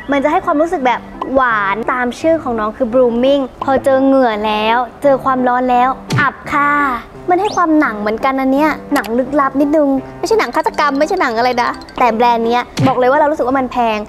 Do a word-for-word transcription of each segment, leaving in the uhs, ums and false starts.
มันจะให้ความรู้สึกแบบหวานตามชื่อของน้องคือ blooming พอเจอเหงื่อแล้วเจอความร้อนแล้วอับค่ะมันให้ความหนังเหมือนกันอันเนี้ยหนังลึกลับนิดนึงไม่ใช่หนังฆาตกรรมไม่ใช่หนังอะไรนะแต่แบรนด์เนี้ยบอกเลยว่าเรารู้สึกว่ามันแพง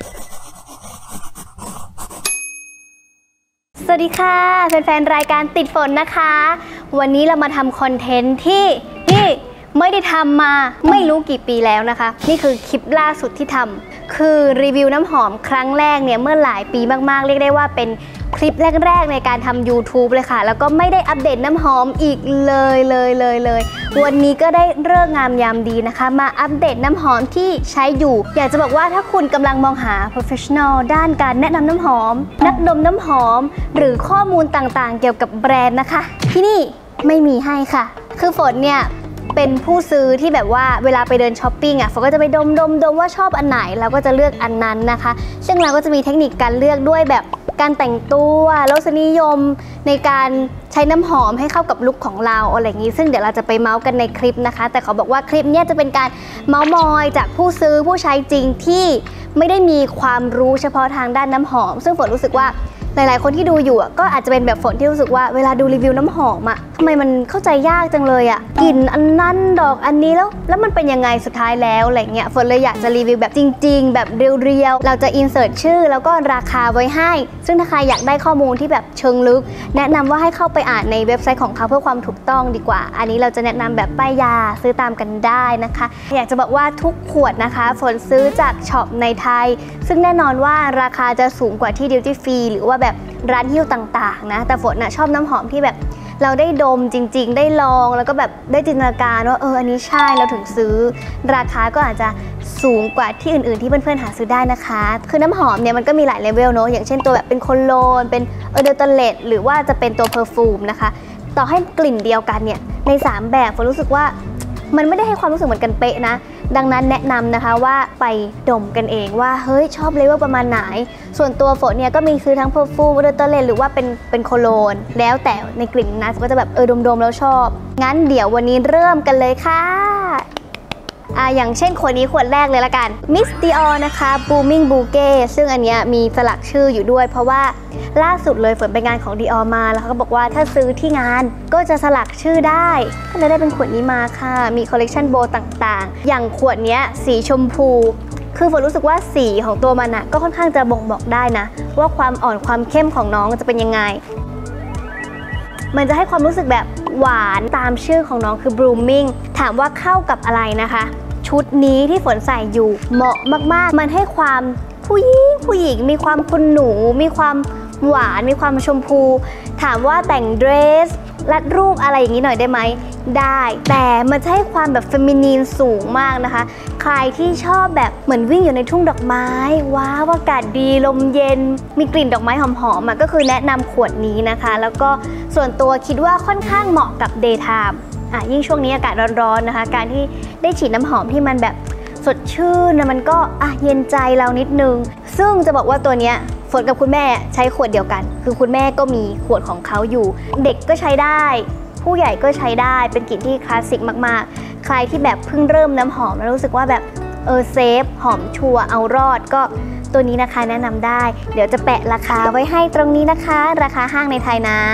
สวัสดีค่ะแฟนๆรายการติดฝนนะคะวันนี้เรามาทำคอนเทนต์ที่ที่ไม่ได้ทำมาไม่รู้กี่ปีแล้วนะคะนี่คือคลิปล่าสุดที่ทำคือรีวิวน้ำหอมครั้งแรกเนี่ยเมื่อหลายปีมากๆเรียกได้ว่าเป็นคลิปแรกๆในการทำ ยูทูบ เลยค่ะแล้วก็ไม่ได้อัปเดตน้ำหอมอีกเลยเลยเลยเลยวันนี้ก็ได้เลิกงามยามดีนะคะมาอัปเดตน้ำหอมที่ใช้อยู่อยากจะบอกว่าถ้าคุณกำลังมองหา professional ด้านการแนะนำน้ำหอมนักดมน้ำหอมหรือข้อมูลต่างๆเกี่ยวกับแบรนด์นะคะที่นี่ไม่มีให้ค่ะคือฝนเนี่ยเป็นผู้ซื้อที่แบบว่าเวลาไปเดินช้อปปิ้งอ่ะฝนก็จะไปดมดมดมว่าชอบอันไหนเราก็จะเลือกอันนั้นนะคะซึ่งเราก็จะมีเทคนิคการเลือกด้วยแบบการแต่งตัวรสนิยมในการใช้น้ำหอมให้เข้ากับลุคของเราอะไรอย่างนี้ซึ่งเดี๋ยวเราจะไปเมาส์กันในคลิปนะคะแต่ขอบอกว่าคลิปนี้จะเป็นการเมาส์มอยจากผู้ซื้อผู้ใช้จริงที่ไม่ได้มีความรู้เฉพาะทางด้านน้ำหอมซึ่งฝนรู้สึกว่าหลายๆคนที่ดูอยู่ก็อาจจะเป็นแบบฝนที่รู้สึกว่าเวลาดูรีวิวน้ำหอมอะทำไมมันเข้าใจยากจังเลยอะกลิ่นอันนั้นดอกอันนี้แล้วแล้วมันเป็นยังไงสุดท้ายแล้วอะไรเงี้ยฝนเลยอยากจะรีวิวแบบจริงๆแบบเรียวๆเราจะอินเสิร์ตชื่อแล้วก็ราคาไว้ให้ซึ่งถ้าใครอยากได้ข้อมูลที่แบบเชิงลึกแนะนำว่าให้เข้าไปอ่านในเว็บไซต์ของเขาเพื่อความถูกต้องดีกว่าอันนี้เราจะแนะนำแบบป้ายยาซื้อตามกันได้นะคะอยากจะบอกว่าทุกขวดนะคะฝนซื้อจากช็อปในไทยซึ่งแน่นอนว่าราคาจะสูงกว่าที่ดิวตี้ฟรีหรือว่าแบบร้านฮิ้วต่างๆนะแต่ฝนนะชอบน้ำหอมที่แบบเราได้ดมจริงๆได้ลองแล้วก็แบบได้จินตนาการว่าเอออันนี้ใช่เราถึงซื้อราคาก็อาจจะสูงกว่าที่อื่นๆที่เพื่อนๆหาซื้อได้นะคะคือน้ำหอมเนี่ยมันก็มีหลายเลเวลเนาะอย่างเช่นตัวแบบเป็นโคโลนเป็นเออเดอร์ตเลตหรือว่าจะเป็นตัวเพอร์ฟูมนะคะต่อให้กลิ่นเดียวกันเนี่ยในสามแบบฝนรู้สึกว่ามันไม่ได้ให้ความรู้สึกเหมือนกันเป๊ะนะดังนั้นแนะนำนะคะว่าไปดมกันเองว่าเฮ้ยชอบเลเวลประมาณไหนส่วนตัวฝนเนี่ยก็มีคือทั้งเพอร์ฟูมเดอร์ตเลตหรือว่าเป็นเป็นโคโลนแล้วแต่ในกลิ่นนะก็จะแบบเออดมๆแล้วชอบงั้นเดี๋ยววันนี้เริ่มกันเลยค่ะอ่าอย่างเช่นขวดนี้ขวดแรกเลยละกัน Miss Dior นะคะ Blooming Bouquet ซึ่งอันเนี้ยมีสลักชื่ออยู่ด้วยเพราะว่าล่าสุดเลยฝนไปงานของ Dior มาแล้วเขาก็บอกว่าถ้าซื้อที่งานก็จะสลักชื่อได้ก็เลยได้เป็นขวดนี้มาค่ะมีคอลเลกชันโบต่างๆอย่างขวดเนี้ยสีชมพูคือฝนรู้สึกว่าสีของตัวมันอะก็ค่อนข้างจะบ่งบอกได้นะว่าความอ่อนความเข้มของน้องจะเป็นยังไงมันจะให้ความรู้สึกแบบหวานตามชื่อของน้องคือ blooming ถามว่าเข้ากับอะไรนะคะชุดนี้ที่ฝนใส่อยู่เหมาะมากๆมันให้ความผู้หญิงผู้หญิงมีความคุณหนูมีความหวานมีความชมพูถามว่าแต่งเดรสรัดรูปอะไรอย่างนี้หน่อยได้ไหมได้แต่มันจะให้ความแบบเฟมินีนสูงมากนะคะใครที่ชอบแบบเหมือนวิ่งอยู่ในทุ่งดอกไม้ว้าวอากาศดีลมเย็นมีกลิ่นดอกไม้หอมๆก็คือแนะนำขวดนี้นะคะแล้วก็ส่วนตัวคิดว่าค่อนข้างเหมาะกับ daytime อ่ะยิ่งช่วงนี้อากาศร้อนๆนะคะการที่ได้ฉีดน้ำหอมที่มันแบบสดชื่นนะมันก็อ่ะเย็นใจเรานิดนึงซึ่งจะบอกว่าตัวเนี้ยฝนกับคุณแม่ใช้ขวดเดียวกันคือคุณแม่ก็มีขวดของเขาอยู่เด็กก็ใช้ได้ผู้ใหญ่ก็ใช้ได้เป็นกลิ่นที่คลาสสิกมากๆใครที่แบบเพิ่งเริ่มน้ำหอมแล้วรู้สึกว่าแบบเออเซฟหอมชัวร์เอารอดก็ตัวนี้นะคะแนะนำได้เดี๋ยวจะแปะราคาไว้ให้ตรงนี้นะคะราคาห้างในไทยนะ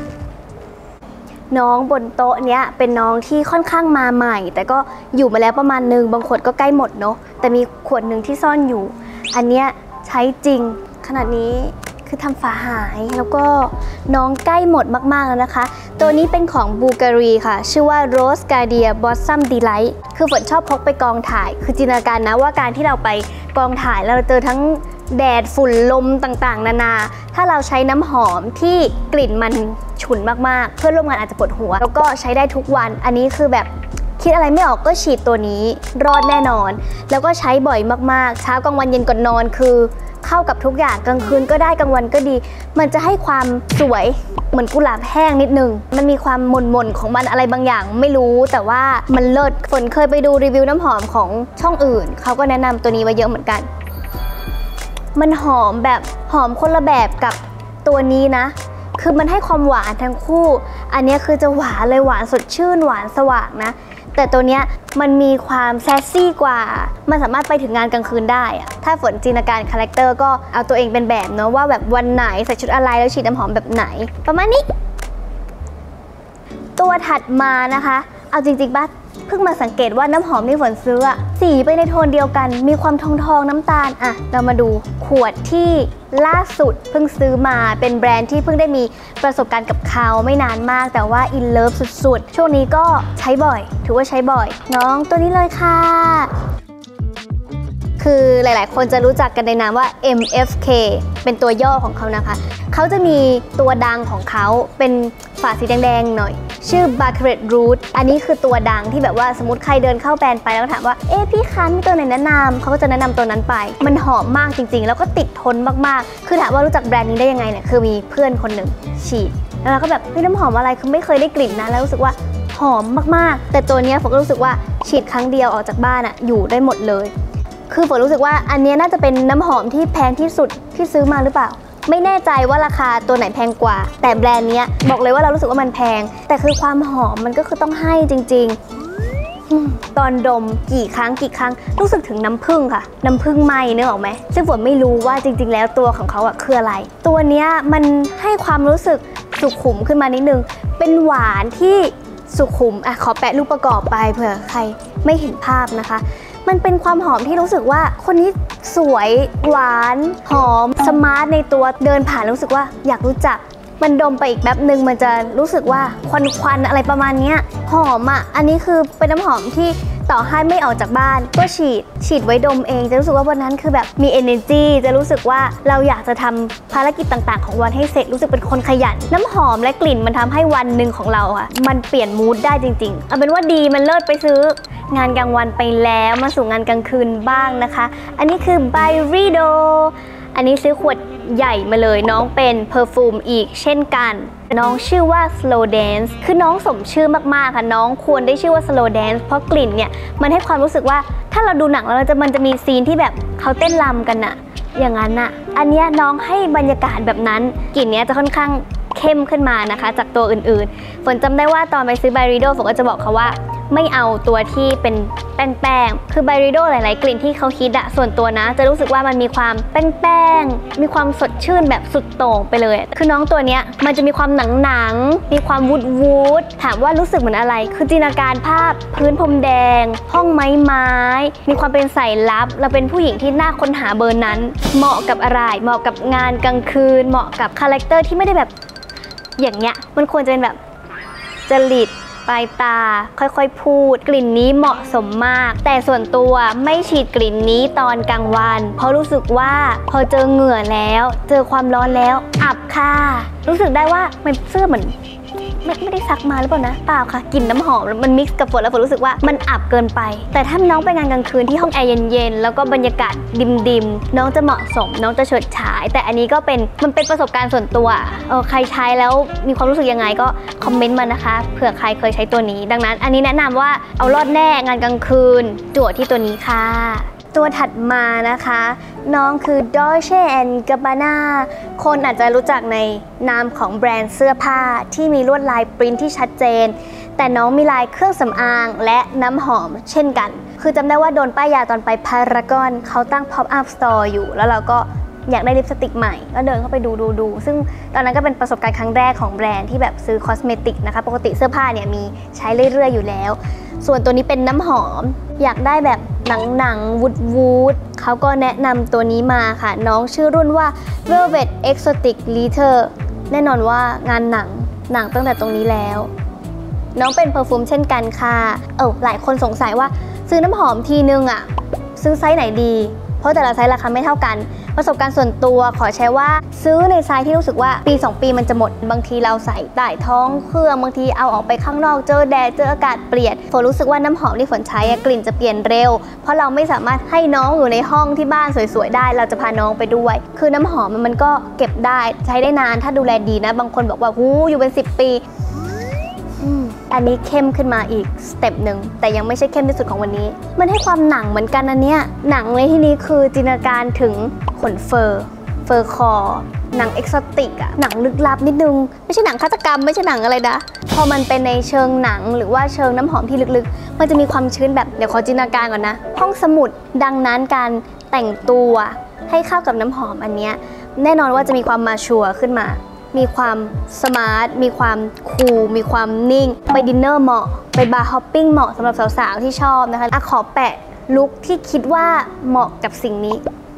น้องบนโต๊ะเนี้ยเป็นน้องที่ค่อนข้างมาใหม่แต่ก็อยู่มาแล้วประมาณนึงบางขวดก็ใกล้หมดเนาะแต่มีขวดหนึ่งที่ซ่อนอยู่อันเนี้ยใช้จริงขนาดนี้คือทำฝาหายแล้วก็น้องใกล้หมดมากๆแล้วนะคะตัวนี้เป็นของบูการีค่ะชื่อว่า Rose Gardia Blossom Delight คือฝนชอบพกไปกองถ่ายคือจินตนาการนะว่าการที่เราไปกองถ่ายแล้วเราเจอทั้งแดดฝุ่นลมต่างๆนานาถ้าเราใช้น้ำหอมที่กลิ่นมันฉุนมากๆเพื่อนร่วมงานอาจจะปวดหัวแล้วก็ใช้ได้ทุกวันอันนี้คือแบบคิดอะไรไม่ออกก็ฉีดตัวนี้รอดแน่นอนแล้วก็ใช้บ่อยมากๆเช้ากลางวันเย็นก่อนนอนคือเข้ากับทุกอย่างกลางคืนก็ได้กลางวันก็ดีมันจะให้ความสวยเหมือนกุหลาบแห้งนิดนึงมันมีความหม่นๆของมันอะไรบางอย่างไม่รู้แต่ว่ามันเลิศฝนเคยไปดูรีวิวน้ำหอมของช่องอื่นเขาก็แนะนำตัวนี้ไว้เยอะเหมือนกันมันหอมแบบหอมคนละแบบกับตัวนี้นะคือมันให้ความหวานทั้งคู่อันนี้คือจะหวานเลยหวานสดชื่นหวานสว่างนะแต่ตัวเนี้ยมันมีความแซสซี่กว่ามันสามารถไปถึงงานกลางคืนได้อะถ้าฝนจินตนาการคาแรคเตอร์ก็เอาตัวเองเป็นแบบเนาะว่าแบบวันไหนใส่ชุดอะไรแล้วฉีดน้ำหอมแบบไหนประมาณนี้ตัวถัดมานะคะเอาจริงๆบ้าเพิ่งมาสังเกตว่าน้ำหอมที่ฝนซื้ออะสีไปในโทนเดียวกันมีความทองทองน้ำตาลอะเรามาดูขวดที่ล่าสุดเพิ่งซื้อมาเป็นแบรนด์ที่เพิ่งได้มีประสบการณ์กับเขาไม่นานมากแต่ว่าอินเลิฟสุดๆช่วงนี้ก็ใช้บ่อยถือว่าใช้บ่อยน้องตัวนี้เลยค่ะคือหลายๆคนจะรู้จักกันในนามว่า เอ็ม เอฟ เค เป็นตัวย่อของเขานะคะเขาจะมีตัวดังของเขาเป็นฝาสีแดงๆหน่อยชื่อ Baccarat Root อันนี้คือตัวดังที่แบบว่าสมมติใครเดินเข้าแบรนด์ไปแล้วถามว่าเอ๊ะพี่คะมีตัวไหนแนะนำเขาก็จะแนะนำตัวนั้นไปมันหอมมากจริงๆแล้วก็ติดทนมากๆคือถามว่ารู้จักแบรนด์นี้ได้ยังไงเนี่ยคือมีเพื่อนคนหนึ่งฉีดแล้วเราก็แบบเฮ้ยน้ำหอมอะไรคือไม่เคยได้กลิ่นนะแล้วรู้สึกว่าหอมมากๆแต่ตัวนี้ผมก็รู้สึกว่าฉีดครั้งเดียวออกจากบ้านอะอยู่ได้หมดเลยคือฝนรู้สึกว่าอันนี้น่าจะเป็นน้ำหอมที่แพงที่สุดที่ซื้อมาหรือเปล่าไม่แน่ใจว่าราคาตัวไหนแพงกว่าแต่แบรนด์นี้บอกเลยว่าเรารู้สึกว่ามันแพงแต่คือความหอมมันก็คือต้องให้จริงๆตอนดมกี่ครั้งกี่ครั้งรู้สึกถึงน้ำผึ้งค่ะน้ำผึ้งไหมนึกออกไหมซึ่งฝนไม่รู้ว่าจริงๆแล้วตัวของเขาอะคืออะไรตัวนี้มันให้ความรู้สึกสุขุมขึ้นมานิดนึงเป็นหวานที่สุขุมอ่ะขอแปะรูปประกอบไปเผื่อใครไม่เห็นภาพนะคะมันเป็นความหอมที่รู้สึกว่าคนนี้สวยหวานหอมสมาร์ทในตัวเดินผ่านรู้สึกว่าอยากรู้จักมันดมไปอีกแป๊บหนึ่งมันจะรู้สึกว่าควันควันอะไรประมาณนี้หอมอ่ะอันนี้คือเป็นน้ำหอมที่ต่อให้ไม่ออกจากบ้านก็ฉีดฉีดไว้ดมเองจะรู้สึกว่าวันนั้นคือแบบมี energy จะรู้สึกว่าเราอยากจะทำภารกิจต่างๆของวันให้เสร็จรู้สึกเป็นคนขยันน้ำหอมและกลิ่นมันทำให้วันหนึ่งของเราอ่ะมันเปลี่ยนมูดได้จริงๆเอาเป็นว่าดีมันเลิศไปซื้องานกลางวันไปแล้วมาสู่งานกลางคืนบ้างนะคะอันนี้คือ Byredo อันนี้ซื้อขวดใหญ่มาเลยน้องเป็นเพอร์ฟูมอีกเช่นกันน้องชื่อว่า Slow Dance คือน้องสมชื่อมากๆค่ะน้องควรได้ชื่อว่า Slow Dance เพราะกลิ่นเนี่ยมันให้ความรู้สึกว่าถ้าเราดูหนังแล้วเราจะมันจะมีซีนที่แบบเขาเต้นรำกันอะอย่างนั้นอะอันนี้น้องให้บรรยากาศแบบนั้นกลิ่นเนี้ยจะค่อนข้างเข้มขึ้นมานะคะจากตัวอื่นๆฝนจำได้ว่าตอนไปซื้อ Byredo ฝนก็จะบอกเขาว่าไม่เอาตัวที่เป็นแป้งๆคือ Byredo หลายๆกลิ่นที่เขาฮิตอะส่วนตัวนะจะรู้สึกว่ามันมีความแป้งๆมีความสดชื่นแบบสุดโต่งไปเลยคือน้องตัวเนี้ยมันจะมีความหนังๆมีความวูดวูดถามว่ารู้สึกเหมือนอะไรคือจินตนาการภาพพื้นพรมแดงห้องไม้ไม้มีความเป็นสายลับเราเป็นผู้หญิงที่น่าค้นหาเบอร์นั้นเหมาะกับอะไรเหมาะกับงานกลางคืนเหมาะกับคาแรคเตอร์ที่ไม่ได้แบบอย่างเงี้ยมันควรจะเป็นแบบจริตปลายตาค่อยๆพูดกลิ่นนี้เหมาะสมมากแต่ส่วนตัวไม่ฉีดกลิ่นนี้ตอนกลางวันเพราะรู้สึกว่าพอเจอเหงื่อแล้วเจอความร้อนแล้วอับค่ะรู้สึกได้ว่ามันเสื้อเหมือนไม่ไม่ได้ซักมาหรือเปล่านะเปล่าค่ะกลิ่นน้ำหอมมันมิกซ์กับฝนแล้วฝนรู้สึกว่ามันอับเกินไปแต่ถ้าน้องไปงานกลางคืนที่ห้องแอร์เย็นๆแล้วก็บรรยากาศดิมๆน้องจะเหมาะสมน้องจะเฉิดฉายแต่อันนี้ก็เป็นมันเป็นประสบการณ์ส่วนตัวเออใครใช้แล้วมีความรู้สึกยังไงก็คอมเมนต์มานะคะเผื่อใครเคยใช้ตัวนี้ดังนั้นอันนี้แนะนำว่าเอารอดแน่งานกลางคืนจั่วที่ตัวนี้ค่ะตัวถัดมานะคะน้องคือ Dolce แอนด์ Gabbana คนอาจจะรู้จักในนามของแบรนด์เสื้อผ้าที่มีลวดลายปริ้นที่ชัดเจนแต่น้องมีลายเครื่องสำอางและน้ำหอมเช่นกันคือจำได้ว่าโดนป้ายยาตอนไปพารากอนเขาตั้ง Pop Up Store อยู่แล้วเราก็อยากได้ลิปสติกใหม่ก็เดินเข้าไปดูดูดูซึ่งตอนนั้นก็เป็นประสบการณ์ครั้งแรกของแบรนด์ที่แบบซื้อคอสเมติกนะคะปกติเสื้อผ้าเนี่ยมีใช้เรื่อยๆอยู่แล้วส่วนตัวนี้เป็นน้ำหอมอยากได้แบบหนังๆวูดวูดเขาก็แนะนำตัวนี้มาค่ะน้องชื่อรุ่นว่า Velvet Exotic Leather แน่นอนว่างานหนังหนังตั้งแต่ตรงนี้แล้วน้องเป็นเพอร์ฟูมเช่นกันค่ะเออหลายคนสงสัยว่าซื้อน้ำหอมทีนึงอะซื้อไซส์ไหนดีเพราะแต่ละไซส์ราคาไม่เท่ากันประสบการณ์ส่วนตัวขอใช้ว่าซื้อในไซส์ที่รู้สึกว่าปีสองปีมันจะหมดบางทีเราใส่ใต้ท้องเครื่องบางทีเอาออกไปข้างนอกเจอแดดเจออากาศเปลี่ยนฝนรู้สึกว่าน้ำหอมที่ฝนใช้กลิ่นจะเปลี่ยนเร็วเพราะเราไม่สามารถให้น้องอยู่ในห้องที่บ้านสวยๆได้เราจะพาน้องไปด้วยคือน้ำหอมมันก็เก็บได้ใช้ได้นานถ้าดูแลดีนะบางคนบอกว่าหูอยู่เป็นสิบปีอันนี้เข้มขึ้นมาอีกสเต็ปหนึ่งแต่ยังไม่ใช่เข้มที่สุดของวันนี้มันให้ความหนังเหมือนกันอันเนี้ยหนังในที่นี้คือจินตนาการถึงขนเฟอร์เฟอร์คอหนังเอ็กโซติกอะหนังลึกลับนิดนึงไม่ใช่หนังฆาตกรรมไม่ใช่หนังอะไรนะพอมันเป็นในเชิงหนังหรือว่าเชิงน้ำหอมที่ลึกๆมันจะมีความชื้นแบบเดี๋ยวขอจินตนาการก่อนนะห้องสมุดดังนั้นการแต่งตัวให้เข้ากับน้ำหอมอันเนี้ยแน่นอนว่าจะมีความมาชัวร์ขึ้นมามีความสมาร์ทมีความคูลมีความนิ่งไปดินเนอร์เหมาะไปบาร์ฮอปปิ้งเหมาะสำหรับสาวๆที่ชอบนะคะอ่ะขอแปะลุคที่คิดว่าเหมาะกับสิ่งนี้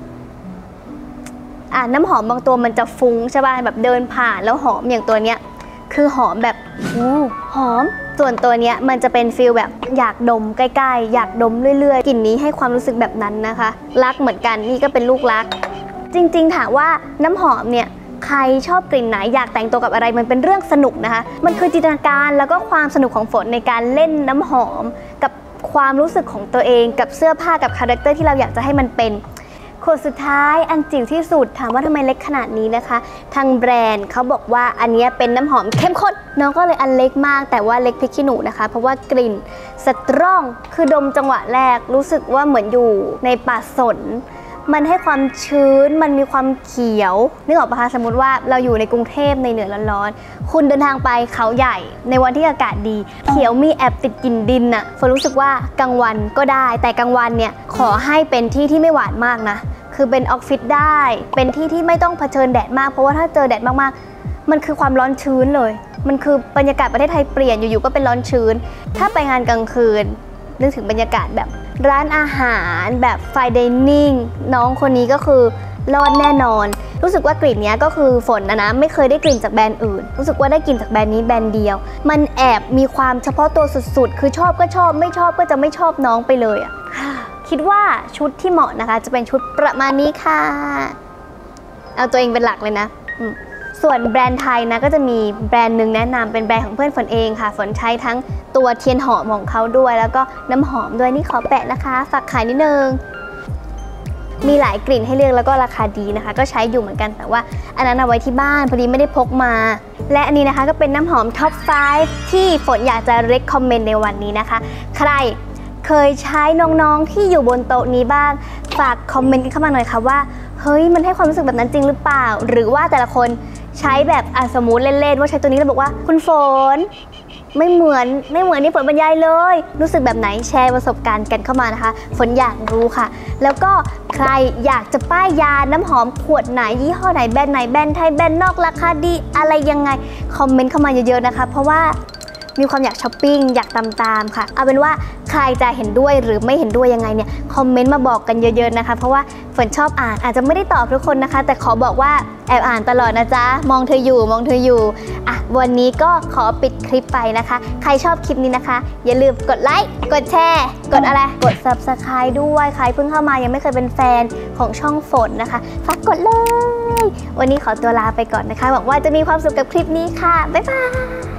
อ่ะน้ำหอมบางตัวมันจะฟุ้งใช่ป่ะแบบเดินผ่านแล้วหอมอย่างตัวเนี้ยคือหอมแบบอู้หอมส่วนตัวเนี้ยมันจะเป็นฟีลแบบอยากดมใกล้ๆอยากดมเรื่อยๆกลิ่นนี้ให้ความรู้สึกแบบนั้นนะคะรักเหมือนกันนี่ก็เป็นลูกรักจริงๆถามว่าน้ำหอมเนี่ยใครชอบกลิ่นไหนอยากแต่งตัวกับอะไรมันเป็นเรื่องสนุกนะคะมันคือจินตนาการแล้วก็ความสนุกของฝนในการเล่นน้ำหอมกับความรู้สึกของตัวเองกับเสื้อผ้ากับคาแรคเตอร์ที่เราอยากจะให้มันเป็นขวดสุดท้ายอันจิ๋วที่สุดถามว่าทำไมเล็กขนาดนี้นะคะทางแบรนด์เขาบอกว่าอันนี้เป็นน้ำหอมเข้มข้นน้องก็เลยอันเล็กมากแต่ว่าเล็กพริกขี้หนูนะคะเพราะว่ากลิ่นสตรองคือดมจังหวะแรกรู้สึกว่าเหมือนอยู่ในป่าสนมันให้ความชื้นมันมีความเขียวนึกออกปะคะสมมติว่าเราอยู่ในกรุงเทพในเหนือร้อนๆคุณเดินทางไปเขาใหญ่ในวันที่อากาศดีเขียวมีแอบติดกลิ่นดินน่ะฝนรู้สึกว่ากลางวันก็ได้แต่กลางวันเนี่ยขอให้เป็นที่ที่ไม่หวานมากนะคือเป็นออฟฟิศได้เป็นที่ที่ไม่ต้องเผชิญแดดมากเพราะว่าถ้าเจอแดดมากๆมันคือความร้อนชื้นเลยมันคือบรรยากาศประเทศไทยเปลี่ยนอยู่ๆก็เป็นร้อนชื้นถ้าไปงานกลางคืนนึกถึงบรรยากาศแบบร้านอาหารแบบไฟน์ไดนิ่งน้องคนนี้ก็คือรอดแน่นอนรู้สึกว่ากลิ่นนี้ก็คือฝนนะนะไม่เคยได้กลิ่นจากแบรนด์อื่นรู้สึกว่าได้กลิ่นจากแบรนด์นี้แบรนด์เดียวมันแอบมีความเฉพาะตัวสุดๆคือชอบก็ชอบไม่ชอบก็จะไม่ชอบน้องไปเลยอ่ะคิดว่าชุดที่เหมาะนะคะจะเป็นชุดประมาณนี้ค่ะเอาตัวเองเป็นหลักเลยนะส่วนแบรนด์ไทยนะก็จะมีแบรนด์หนึ่งแนะนำเป็นแบรนด์ของเพื่อนฝนเองค่ะฝนใช้ทั้งตัวเทียนหอมของเขาด้วยแล้วก็น้ำหอมด้วยนี่ขอแปะนะคะฝากขายนิดนึงมีหลายกลิ่นให้เลือกแล้วก็ราคาดีนะคะก็ใช้อยู่เหมือนกันแต่ว่าอันนั้นเอาไว้ที่บ้านพอดีไม่ได้พกมาและอันนี้นะคะก็เป็นน้ำหอมท็อปไฟว์ที่ฝนอยากจะ recommend ในวันนี้นะคะใครเคยใช้น้องๆที่อยู่บนโต๊ะนี้บ้างฝากคอมเมนต์กันเข้ามาหน่อยค่ะว่าเฮ้ยมันให้ความรู้สึกแบบนั้นจริงหรือเปล่าหรือว่าแต่ละคนใช้แบบอ่ะสมมุติเล่นๆว่าใช้ตัวนี้แล้วบอกว่าคุณฝนไม่เหมือนไม่เหมือนนี่ฝนบรรยายเลยรู้สึกแบบไหนแชร์ประสบการณ์กันเข้ามานะคะฝนอยากรู้ค่ะแล้วก็ใครอยากจะป้ายยาน้ำหอมขวดไหนยี่ห้อไหนแบรนด์ไหนแบรนด์ไทยแบรนด์นอกราคาดีอะไรยังไงคอมเมนต์เข้ามาเยอะๆนะคะเพราะว่ามีความอยากช้อปปิ้งอยากตามๆค่ะเอาเป็นว่าใครจะเห็นด้วยหรือไม่เห็นด้วยยังไงเนี่ยคอมเมนต์มาบอกกันเยอะๆนะคะเพราะว่าฝนชอบอ่านอาจจะไม่ได้ตอบทุกคนนะคะแต่ขอบอกว่าแอบอ่านตลอดนะจ๊ะมองเธออยู่มองเธออยู่อ่ะวันนี้ก็ขอปิดคลิปไปนะคะใครชอบคลิปนี้นะคะอย่าลืมกดไลค์กดแชร์กดอะไรกด ซับสไครบ์ ด้วยใครเพิ่งเข้ามายังไม่เคยเป็นแฟนของช่องฝนนะคะฝากกดเลยวันนี้ขอตัวลาไปก่อนนะคะหวังว่าจะมีความสุขกับคลิปนี้ค่ะบ๊ายบาย